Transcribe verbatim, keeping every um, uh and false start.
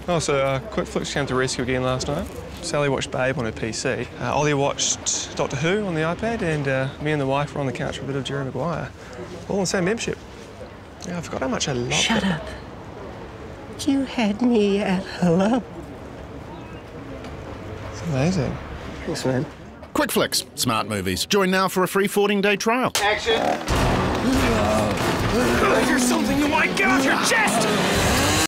Oh, so uh, Quickflix came to rescue again last night. Sally watched Babe on her P C. Uh, Ollie watched Doctor Who on the iPad, and uh, me and the wife were on the couch for a bit of Jerry Maguire. All in the same membership. Yeah, I forgot how much I loved Shut it. up. You had me at hello. It's amazing. Thanks, man. Quickflix, smart movies. Join now for a free fourteen-day trial. Action! Is there something you want to get off your chest?